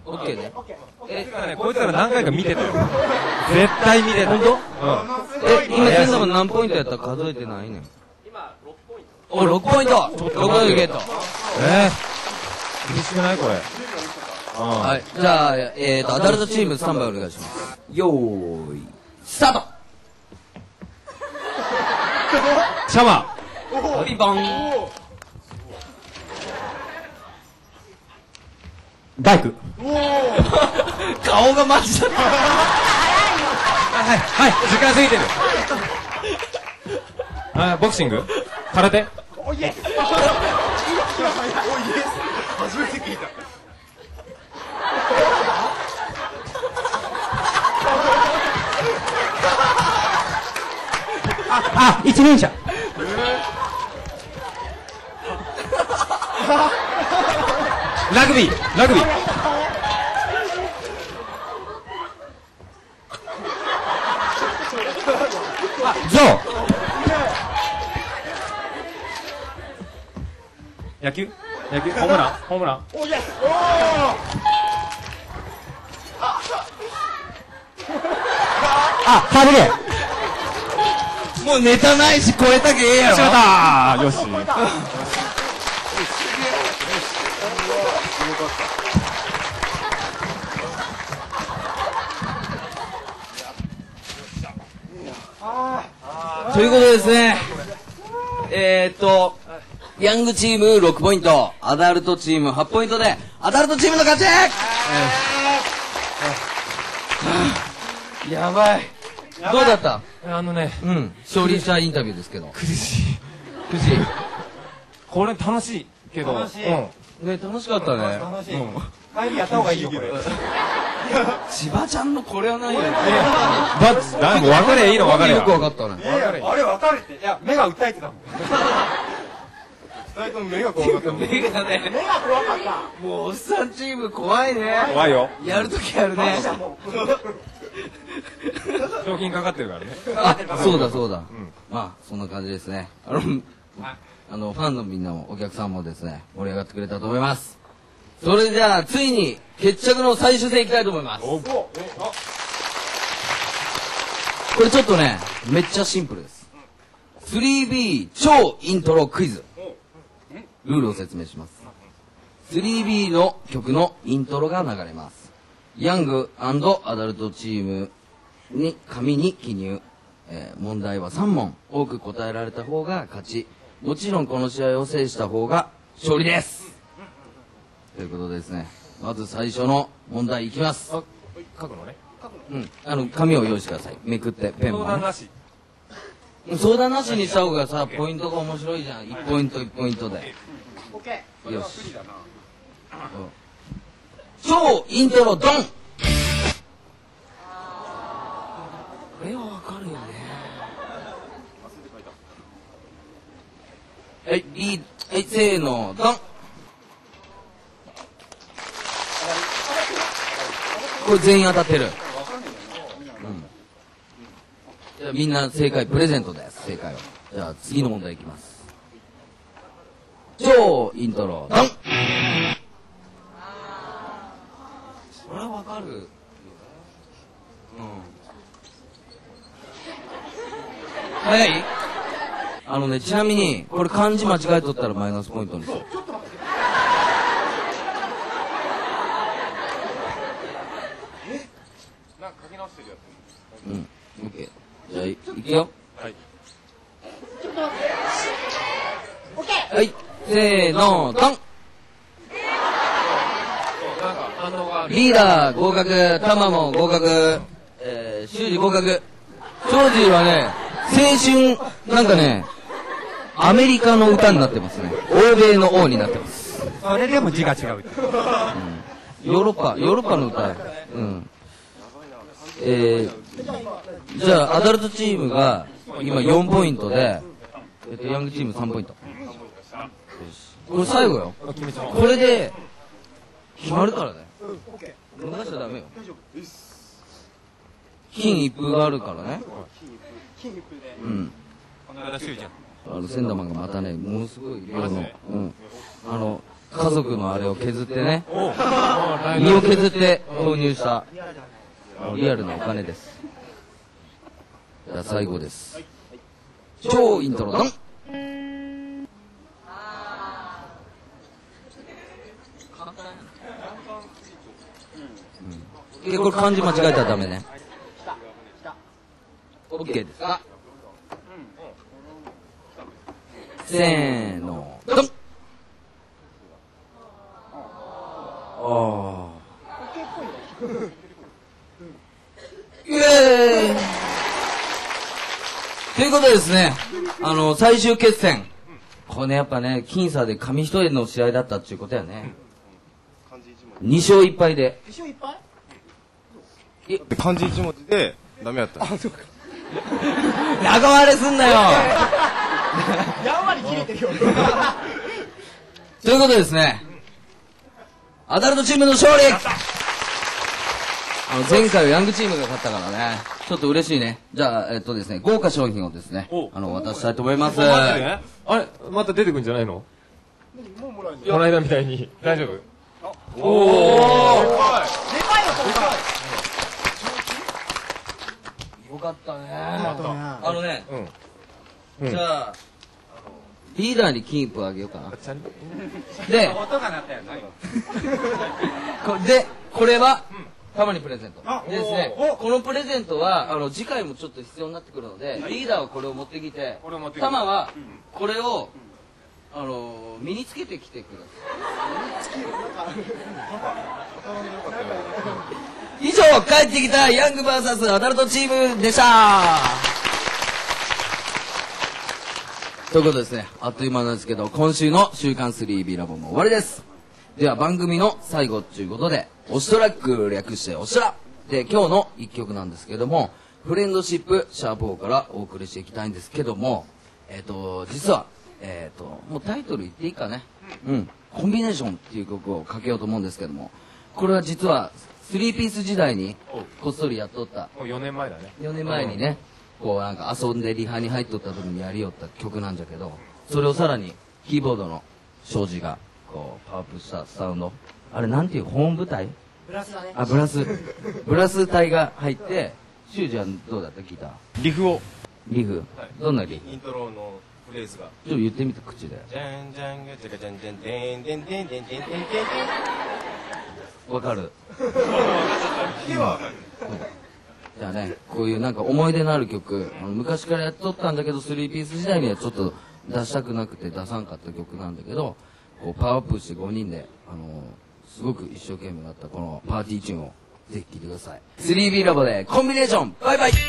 オッケーね。 こいつら何回か見てたよ。絶対見てた。 ほんと？今、千玉何ポイントやったら数えてないねん。 今6ポイント。 お、6ポイント !6 ポイントゲット。 厳しくないこれ。 はい。じゃあ、アダルトチームスタンバイお願いします。よーい、スタート。 シャワピンポン。 バイク。 顔がマジだった。 はい、時間過ぎてる。ボクシング？空手？ おいえ。初めて聞いた。 一輪車。ラグビー。ゾウ。野球？ホームラン。 おいえ。 カードゲー。 もうネタないし超えたけええやろ。 よし。 ということでですね、ヤングチーム6ポイント、アダルトチーム8ポイントで、アダルトチームの勝ち。やばい。どうだった？勝利者インタビューですけど。 苦しい。これ楽しいけど。 ね、楽しかったね。 帰りやった方がいいよ、これ。 千葉ちゃんのこれはないよね。 もう分かれいいの分かれ。 よく分かったね。 あれ分かるって。いや、目が訴えてたもん。二人とも目が怖かった。 目がね。 目が怖かった。 もうおっさんチーム怖いね。 怖いよ。 やるときやるね。 賞金かかってるからね。 あ、そうだ。まあ、そんな感じですね。ファンのみんなもお客さんもですね、盛り上がってくれたと思います。それじゃあ、ついに決着の最終戦いきたいと思います。これちょっとね、めっちゃシンプルです。3B 超イントロクイズ。ルールを説明します。3B の曲のイントロが流れます。ヤング&アダルトチームに紙に記入。問題は3問。多く答えられた方が勝ち。もちろんこの試合を制した方が勝利です。ということでですね、まず最初の問題いきます。 書くのね。 紙を用意してください。めくってペンも、ね。 相談なし。 相談なしにした方がさ、ポイントが面白いじゃん。1ポイント1ポイントで。よし。超イントロドン。これはわかるよね。はい、せーの、ドン。これ全員当たってる。じゃあみんな正解プレゼントです。正解を。じゃあ次の問題いきます。超イントロドン。これはわかる。はい。ちなみにこれ漢字間違えとったらマイナスポイントにする。 なんか書き直してるやつ。 オッケー。じゃあいくよ。 はい。 はい、せーの、ドン。リーダー合格、タマも合格、修二合格。庄司はね、青春、なんかね、アメリカの歌になってますね。欧米の王になってます。 それでも字が違う。 ヨーロッパの歌。じゃあ、アダルトチームが今4ポイントで、ヤングチーム3ポイント。これ最後よ。これで、決まるからね。逃しちゃダメよ。金一封があるからね。 この間修じゃん。 センダーマンがまたね、ものすごい量の、 家族のあれを削ってね、 お身を削って投入したリアルなお金です。じゃあ最後です。超イントロドン。これ漢字間違えたらダメね。OK ですか？せーの、ドン。イエーイということでですね、最終決戦。これね、やっぱね、僅差で紙一重の試合だったっていうことやね。2勝1敗で。 一緒いっぱい漢字一文字でダメやった。 仲割れすんなよやんわり切れてるよということでですね、アダルトチームの勝利。前回はヤングチームが勝ったからね、ちょっと嬉しいね。じゃあ、ですね、豪華商品をですね、渡したいと思います。 あれまた出てくんじゃないの？ もうもらえるこの間みたいに。大丈夫？ おー、 でかいよそれよかったね。 うん。 じゃあ、リーダーにキープあげようかな。 ちゃんと。 で、 音が鳴ったよね。 これは、たまにプレゼント。でですね、このプレゼントは、次回もちょっと必要になってくるので、リーダーはこれを持ってきて、たまは、これを、身につけてきてください。以上、帰ってきたヤング VS アダルトチームでしたということですね、あっという間なんですけど、今週の週刊 3B ラボも終わりです。では番組の最後ということで、推しトラック略して推しトラで、今日の一曲なんですけども、フレンドシップシャープ4からお送りしていきたいんですけども、実は、もうタイトル言っていいかね。コンビネーションっていう曲をかけようと思うんですけども、これは実は3ピース時代にこっそりやっとった。 もう4年前だね。 4年前にね、こうなんか遊んでリハに入っとった時にやりよった曲なんじゃけど、それをさらにキーボードの庄司がこうパワーアップしたサウンド、あれなんていう、ホーム舞台、 ブラスだね。 ブラス隊が入って、修二はどうだった？聞いた？ リフを。 リフ、どんなリフ？ イントロのフレーズが。 ちょっと言ってみて、口で。 じゃんじゃんがじゃがじゃんじゃんてんてんてんてんてんてんてんてん。 わかる？ ではわかる。 じゃあね、こういうなんか思い出のある曲、昔からやっとったんだけど、3ピース時代にはちょっと出したくなくて出さんかった曲なんだけど、こうパワーアップして5人で、すごく一生懸命だったこのパーティーチューンをぜひ聴いてください。3B ラボでコンビネーション、バイバイ。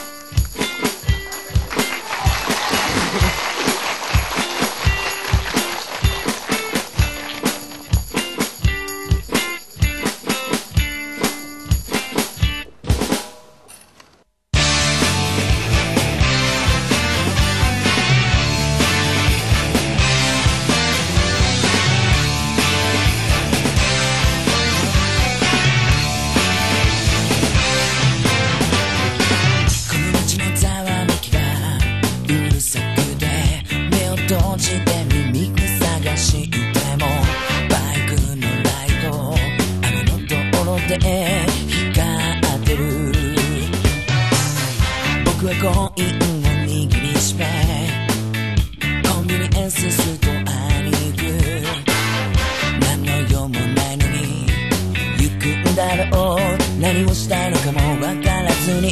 何をしたいのかもわからずに、真夜中のこの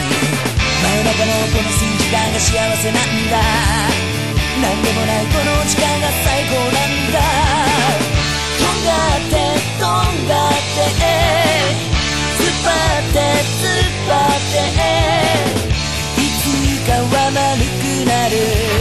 数時間が幸せなんだ、何でもないこの時間が最高なんだ。とんがってとんがって突っ張って突っ張って、いつかは丸くなる